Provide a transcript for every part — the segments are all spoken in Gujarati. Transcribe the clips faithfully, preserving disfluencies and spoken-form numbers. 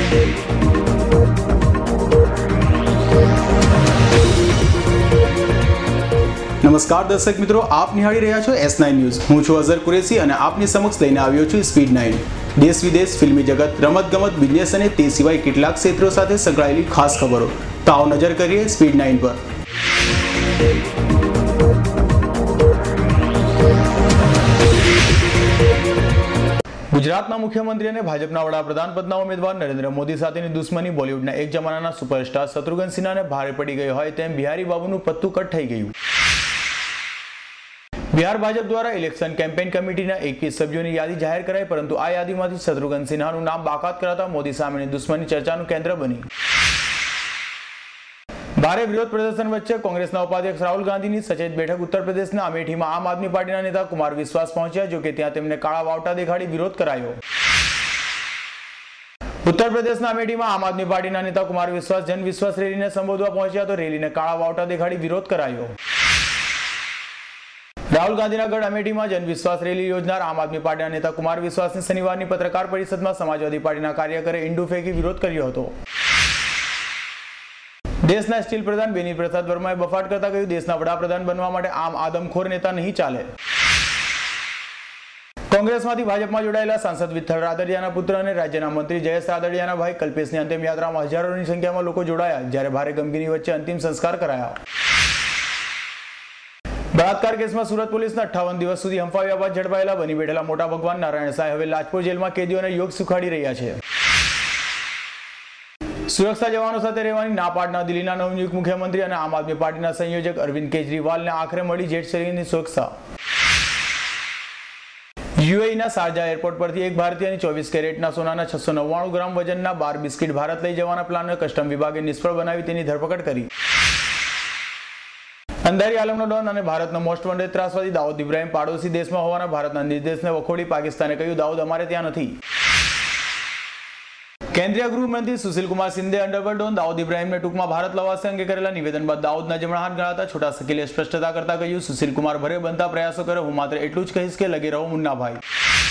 નમસ્કાર દર્શક મિત્રો, આપ નિહાળી રહ્યા છો એસ નાઇન ન્યૂઝ। હું છું અઝર કુરેશી અને આપની સમક્ષ લઈને આવ્યો છું સ્પીડ નાઇન। દેશ વિદેશ, ફિલ્મી જગત, રમત ગમત, બિઝનેસ અને તે સિવાય કેટલાક ક્ષેત્રો સાથે સંકળાયેલી ખાસ ખબરો। તો આવો નજર કરીએ સ્પીડ નાઇન પર। ગુજરાતના મુખ્યમંત્રી અને ભાજપના વડાપ્રધાન પદના ઉમેદવાર નરેન્દ્ર મોદી સાથેની દુશ્મની બોલિવૂડના એક જમાનાના સુપરસ્ટાર શત્રુઘ્ન સિન્હાને ભારે પડી ગઈ હોય તેમ બિહારી બાબુનું પત્તું કટ થઈ ગયું। બિહાર ભાજપ દ્વારા ઇલેક્શન કેમ્પેઇન કમિટીના એકવીસ સભ્યોની યાદી જાહેર કરાઈ, પરંતુ આ યાદીમાંથી શત્રુઘ્ન સિન્હાનું નામ બાકાત કરાતા મોદી સામેની દુશ્મની ચર્ચાનું કેન્દ્ર બની। ભારે વિરોધ પ્રદર્શન વચ્ચે કોંગ્રેસના ઉપાધ્યક્ષ રાહુલ ગાંધીની સચેત બેઠક ઉત્તર પ્રદેશના અમેઠીમાં આમ આદમી પાર્ટીના નેતા કુમાર વિશ્વાસ પહોંચ્યા, જો કે ત્યાં તેમને કાળા વાવટા દેખાડી વિરોધ કરાયો। ઉત્તર પ્રદેશના અમેઠીમાં આમ આદમી પાર્ટીના નેતા કુમાર વિશ્વાસ જન વિશ્વાસ રેલીને સંબોધવા પહોંચ્યા, તો રેલીને કાળા વાવટા દેખાડી વિરોધ કરાયો। રાહુલ ગાંધીના ગઢ અમેઠીમાં જન વિશ્વાસ રેલી યોજનાર આમ આદમી પાર્ટીના નેતા કુમાર વિશ્વાસની શનિવારની પત્રકાર પરિષદમાં સમાજવાદી પાર્ટીના કાર્યકરે ઈંડું ફેંકી વિરોધ કર્યો હતો। દેશના સ્ટીલ પ્રધાન બેની પ્રસાદ વર્માએ બફાટ કરતા કહ્યું, દેશના વડાપ્રધાન બનવા માટે આમ આદમખોર નેતા નહીં ચાલે। કોંગ્રેસમાંથી ભાજપમાં જોડાયેલા સાંસદ વિઠ્ઠલ રાદડિયાના પુત્ર અને રાજ્યના મંત્રી જયેશ રાદડિયાના ભાઈ કલ્પેશની અંતિમ યાત્રામાં હજારોની સંખ્યામાં લોકો જોડાયા, જ્યારે ભારે ગમગીની વચ્ચે અંતિમ સંસ્કાર કરાયા। બળાત્કાર કેસમાં સુરત પોલીસના અઠ્ઠાવન દિવસ સુધી હંફાવ્યા બાદ ઝડપાયેલા બની બેઠેલા મોટા ભગવાન નારાયણ સાંઈ હવે લાજપોર જેલમાં કેદીઓને યોગ શીખવાડી રહ્યા છે। સુરક્ષા જવાનો સાથે રહેવાની ના પાડનાર દિલ્હીના નવનિયુક્ત મુખ્યમંત્રી અને આમ આદમી પાર્ટીના સંયોજક અરવિંદ કેજરીવાલને આખરે મળી જેટ શ્રેણીની સુરક્ષા। યુએઈના શારજા એરપોર્ટ પરથી એક ભારતીયની ચોવીસ કેરેટના સોનાના છસો નવ્વાણું ગ્રામ વજનના બાર બિસ્કિટ ભારત લઈ જવાના પ્લાનને કસ્ટમ વિભાગે નિષ્ફળ બનાવી તેની ધરપકડ કરી। અંધારી આલમનો ડોન અને ભારતનો મોસ્ટ વોન્ટેડ ત્રાસવાદી દાઉદ ઇબ્રાહિમ પાડોશી દેશમાં હોવાના ભારતના નિર્દેશને વખોડી પાકિસ્તાને કહ્યું, દાઉદ અમારે ત્યાં નથી। કેન્દ્રીય ગૃહમંત્રી સુશીલ કુમાર સિંધે અંડરવર્લ્ડ ડોન દાઉદ ઇબ્રાહિમને ટૂંકમાં ભારત લાવવા અંગે કરેલા નિવેદન બાદ દાઉદના જમણા હાથ ગણાતા છોટા શકીલે સ્પષ્ટતા કરતા કહ્યું, સુશીલ કુમાર ભરે બનતા પ્રયાસો કરે, હું માત્ર એટલું જ કહીશ કે લગી રહો મુન્નાભાઈ।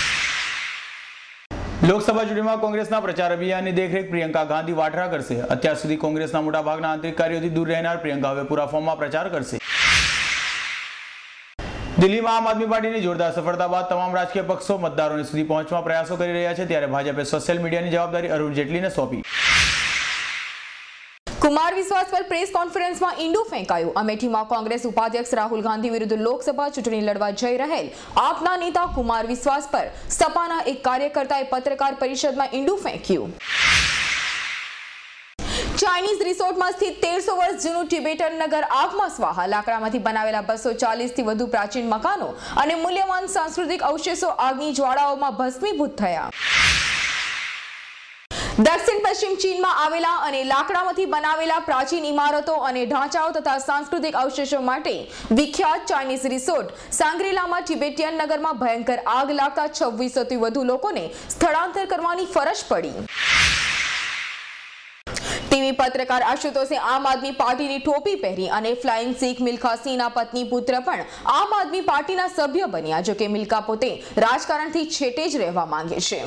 લોકસભા ચૂંટણીમાં કોંગ્રેસના પ્રચાર અભિયાનની દેખરેખ પ્રિયંકા ગાંધી વાઢરા કરશે। અત્યાર સુધી કોંગ્રેસના મોટાભાગના આંતરિક કાર્યોથી દૂર રહેનાર પ્રિયંકા હવે પૂરા ફોર્મમાં પ્રચાર કરશે। દિલ્હીમાં આમ આદમી પાર્ટીની જોરદાર સફળતા બાદ તમામ રાજકીય પક્ષો મતદારોને સુધી પહોંચવા પ્રયાસો કરી રહ્યા છે, ત્યારે ભાજપે સોશિયલ મીડિયાની જવાબદારી અરુણ જેટલીને સોંપી। કુમાર વિશ્વાસ પર પ્રેસ કોન્ફરન્સમાં ઈંડું ફેંકાયું। અમેઠીમાં કોંગ્રેસ ઉપાધ્યક્ષ રાહુલ ગાંધી વિરુદ્ધ લોકસભા ચૂંટણી લડવા જઈ રહેલ આપના નેતા કુમાર વિશ્વાસ પર સપાના એક કાર્યકર્તાએ પત્રકાર પરિષદમાં ઈંડું ફેંક્યું। ચાઇનીઝ રિસોર્ટમાં સ્થિત તેરસો વર્ષ જૂનું ટિબેટન નગર આગમાં સ્વાહા। લાકડામાંથી બનાવેલા બસો ચાલીસ થી વધુ પ્રાચીન મકાનો અને મૂલ્યવાન સાંસ્કૃતિક અવશેષો આગની જ્વાળાઓમાં ભસ્મીભૂત થયા। દક્ષિણ પશ્ચિમ ચીનમાં આવેલા અને લાકડામાંથી બનાવેલા પ્રાચીન ઇમારતો અને ઢાંચાઓ તથા સાંસ્કૃતિક અવશેષો માટે વિખ્યાત ચાઇનીઝ રિસોર્ટ સાંગ્રીલામાં ટિબેટિયન નગરમાં ભયંકર આગ લાગતા છવ્વીસો થી વધુ લોકોને સ્થળાંતર કરવાની ફરજ પડી। ટીવી પત્રકાર આશુતોષે આમ આદમી પાર્ટીની ટોપી પહેરી અને ફ્લાઇંગ શીખ મિલ્ખા સિંહના પત્ની પુત્ર પણ આમ આદમી પાર્ટીના સભ્ય બન્યા, જો કે મિલ્ખા પોતે રાજકારણથી છેટે જ રહેવા માંગે છે।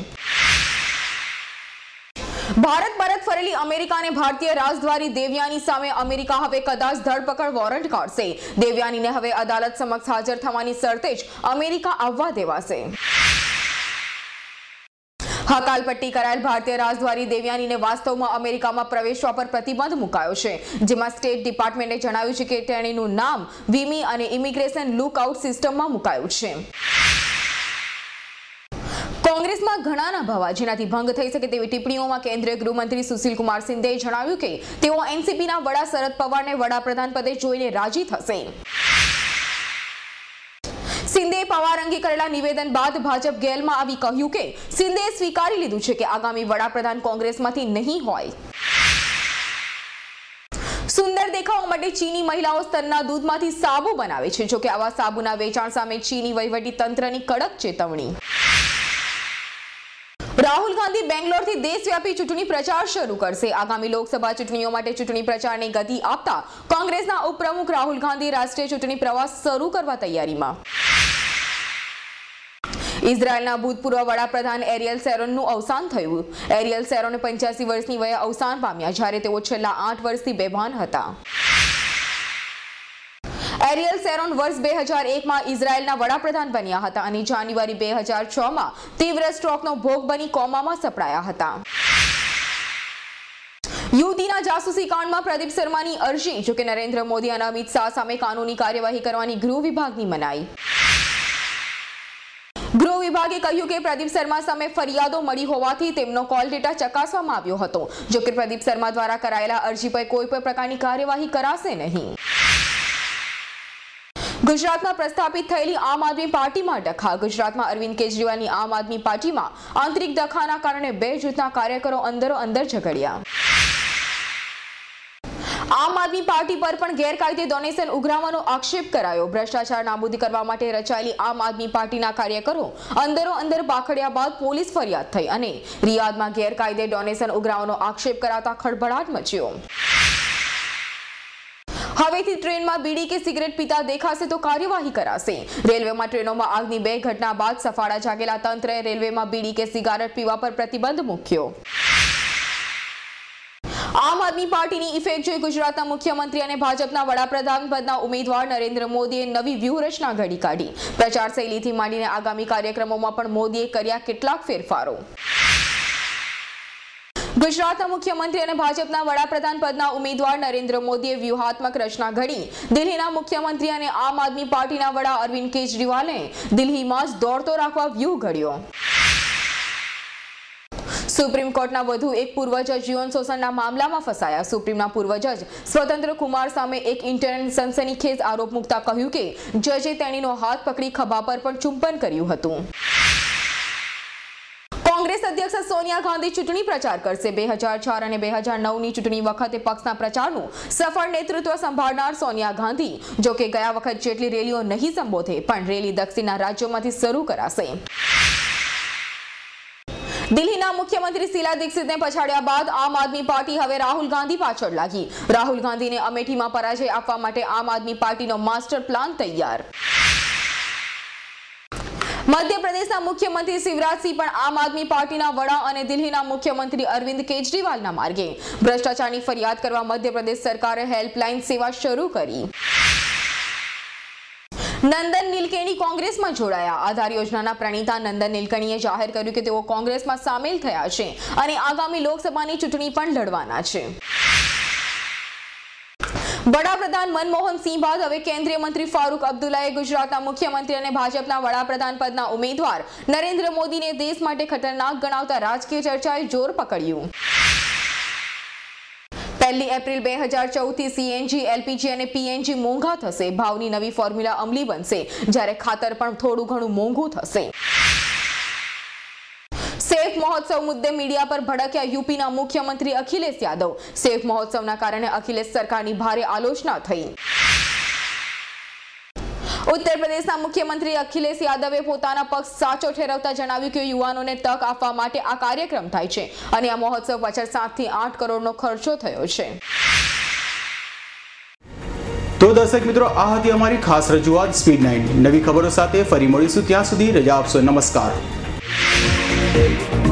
ભારત પરત ફરેલી અમેરિકા અને ભારતીય રાજદ્વારી દેવયાની સામે અમેરિકા હવે કદાચ ધરપકડ વોરંટ કાઢશે। દેવયાનીને હવે અદાલત સમક્ષ હાજર થવાની શરતે જ અમેરિકા આવવા દેવાશે। હકાલપટ્ટી કરાયેલ ભારતીય રાજદ્વારી દેવયાનીને વાસ્તવમાં અમેરિકામાં પ્રવેશવા પર પ્રતિબંધ મુકાયો છે, જેમાં સ્ટેટ ડિપાર્ટમેન્ટે જણાવ્યું છે કે તેણીનું નામ વીમી અને ઇમિગ્રેશન લુકઆઉટ સિસ્ટમમાં મુકાયું છે। કોંગ્રેસમાં ઘણાના ભવા જેનાથી ભંગ થઈ શકે તેવી ટિપ્પણીઓમાં કેન્દ્રીય ગૃહમંત્રી સુશીલ કુમાર સિંધેએ જણાવ્યું કે તેઓ એનસીપીના વડા શરદ પવારને વડાપ્રધાન પદે જોઈને રાજી થશે। સિંધે પવાર અંગે કરેલા નિવેદન બાદ ભાજપ ગેલમાં આવી કહ્યું કે સિંધે સ્વીકારી લીધું છે કે આગામી વડાપ્રધાન કોંગ્રેસમાંથી નહીં હોય। સુંદર દેખાવા માટે ચીની મહિલાઓ સ્તનના દૂધમાંથી સાબુ બનાવે છે, જો કે આવા સાબુના વેચાણ સામે ચીની વહીવટી તંત્રની કડક ચેતવણી। રાહુલ ગાંધી બેંગ્લોરથી દેશવ્યાપી ચૂંટણી પ્રચાર શરૂ કરશે। આગામી લોકસભા ચૂંટણીઓ માટે ચૂંટણી પ્રચારને ગતિ આપતા કોંગ્રેસના ઉપપ્રમુખ રાહુલ ગાંધી રાષ્ટ્રીય ચૂંટણી પ્રવાસ શરૂ કરવા તૈયારીમાં। ઇઝરાયલના ભૂતપૂર્વ વડાપ્રધાન એરિયલ શેરોનનું અવસાન થયું. એરિયલ શેરોન પંચ્યાસી વર્ષની વયે અવસાન પામ્યા, જ્યારે તેઓ છેલ્લા આઠ વર્ષથી બેભાન હતા. એરિયલ શેરોન વર્ષ બે હજાર એકમાં ઇઝરાયલના વડાપ્રધાન બન્યા હતા અને જાન્યુઆરી બે હજાર છ માં તીવ્ર સ્ટ્રોકનો ભોગ બની કોમામાં સપડાયા હતા. યુવતીના જાસૂસી કાંડમાં પ્રદીપ શર્માની અરજી. જોકે નરેન્દ્ર મોદી અને અમિત શાહ સામે કાનૂની કાર્યવાહી કરવાની ગૃહ વિભાગની મનાઈ. ગૃહ વિભાગે કહ્યું કે પ્રદીપ શર્મા સામે ફરિયાદો મળી હોવાથી તેમનો કોલ ડેટા ચકાસવામાં આવ્યો હતો. જોકે પ્રદીપ શર્મા દ્વારા કરાયેલા અરજી પર કોઈ પણ પ્રકારની કાર્યવાહી કરાશે નહીં. ગુજરાતમાં પ્રસ્થાપિત થયેલી આમ આદમી પાર્ટીમાં ડખા. ગુજરાતમાં અરવિંદ કેજરીવાલની આમ આદમી પાર્ટીમાં આંતરિક ડખાના કારણે બે જૂથના કાર્યકરો અંદરો અંદર ઝઘડ્યા. આમ આદમી પાર્ટી પર પણ ગેરકાયદે ડોનેશન ઉઘરાવવાનો આક્ષેપ કરાયો. ભ્રષ્ટાચાર નાબૂદી કરવા માટે રચાયેલી આમ આદમી પાર્ટીના કાર્યકરો અંદરો અંદર બાખડ્યા બાદ પોલીસ ફરિયાદ થઈ અને રિયાદમાં ગેરકાયદે ડોનેશન ઉઘરાવવાનો આક્ષેપ કરાતા ખળભળાટ મચ્યો. હવેથી ટ્રેનમાં બીડી કે સિગરેટ પીતા દેખાશે તો કાર્યવાહી કરાશે. રેલવેમાં ટ્રેનોમાં આગની બે ઘટના બાદ સફાળા જાગેલા તંત્રએ રેલવેમાં બીડી કે સિગારેટ પીવા પર પ્રતિબંધ મૂક્યો. આમ આદમી પાર્ટીની ઇફેક્ટ જોઈ ગુજરાતના મુખ્યમંત્રી અને ભાજપના વડાપ્રધાન પદના ઉમેદવાર નરેન્દ્ર મોદીએ નવી વ્યૂહરચના ઘડી કાઢી. પ્રચાર શૈલીથી માંડીને આગામી કાર્યક્રમોમાં પણ મોદીએ કર્યા કેટલાક ફેરફારો. ગુજરાતના મુખ્યમંત્રી અને ભાજપના વડાપ્રધાન પદના ઉમેદવાર નરેન્દ્ર મોદીએ વ્યૂહાત્મક રચના ઘડી. દિલ્હીના મુખ્યમંત્રી અને આમ આદમી પાર્ટીના વડા અરવિંદ કેજરીવાલે દિલ્હીમાં જ દોડતો રાખવા વ્યૂહ ઘડ્યો. સુપ્રીમ કોર્ટના વધુ એક પૂર્વ જજ જીવન શોષણના મામલામાં ફસાયા. સુપ્રીમના પૂર્વ જજ સ્વતંત્ર કુમાર સામે એક ઇન્ટરનેટ સનસનીખેજ આરોપ મૂકતા કહ્યું કે જજે તેણીનો હાથ પકડી ખભા પર પણ ચુંબન કર્યું હતું. કોંગ્રેસ અધ્યક્ષ સોનિયા ગાંધી ચૂંટણી પ્રચાર કરશે. બે હજાર ચાર અને બે હજાર નવ ની ચૂંટણી વખતે પક્ષના પ્રચારનું સફળ નેતૃત્વ સંભાળનાર સોનિયા ગાંધી જોકે ગયા વખત જેટલી રેલીઓ નહીં સંબોધે, પણ રેલી દક્ષિણના રાજ્યોમાંથી શરૂ કરાશે. દિલ્હીના મુખ્યમંત્રી શીલા દીક્ષિતને પછાડ્યા બાદ આમ આદમી પાર્ટી હવે રાહુલ ગાંધી પાછળ લાગી. રાહુલ ગાંધીને અમેઠીમાં પરાજય આપવા માટે આમ આદમી પાર્ટીનો માસ્ટર પ્લાન તૈયાર. મધ્યપ્રદેશના મુખ્યમંત્રી શિવરાજસિંહ પણ આમ આદમી પાર્ટીના વડા અને દિલ્હીના મુખ્યમંત્રી અરવિંદ કેજરીવાલના માર્ગે. ભ્રષ્ટાચારની ફરિયાદ કરવા મધ્યપ્રદેશ સરકારે હેલ્પલાઇન સેવા શરૂ કરી. નંદન નીલકેણી કોંગ્રેસમાં જોડાયા. આધાર યોજનાના પ્રણીતા નંદન નીલકણીએ જાહેર કર્યું કે તેઓ કોંગ્રેસમાં સામેલ થયા છે અને આગામી લોકસભાની ચૂંટણી પણ લડવાના છે. વડાપ્રધાન મનમોહન સિંહ બાદ હવે કેન્દ્રીય મંત્રી ફારૂક અબ્દુલ્લાએ ગુજરાતના મુખ્યમંત્રી અને ભાજપના વડાપ્રધાન પદના ઉમેદવાર નરેન્દ્ર મોદીને દેશ માટે ખતરનાક ગણાવતા રાજકીય ચર્ચાએ જોર પકડ્યું. પહેલી એપ્રિલ બે હજાર ચૌદ થી સીએનજી, એલપીજી અને પીએનજી મોંઘા થશે. ભાવની નવી ફોર્મ્યુલા અમલી બનશે, જ્યારે ખાતર પણ થોડું ઘણું મોંઘું થશે. સેફ મહોત્સવ મુદ્દે મીડિયા પર ભડક્યા યુપીના મુખ્યમંત્રી અખિલેશ યાદવ. સેફ મહોત્સવના કારણે અખિલેશ સરકારની ભારે આલોચના થઈ. ઉત્તર પ્રદેશના મુખ્યમંત્રી અખિલેશ યાદવે પોતાના પક્ષ સાચો ઠેરવતા જણાવ્યું કે યુવાનોને તક આપવા માટે આ કાર્યક્રમ થાય છે અને આ મહોત્સવ પાછળ સાત થી આઠ કરોડનો ખર્ચો થયો છે. તો દર્શક મિત્રો, આ હતી અમારી ખાસ રજૂઆત સ્પીડ નાઇન. નવી ખબરો સાથે ફરી મળીશું. ત્યાં સુધી રજા આપશો. નમસ્કાર.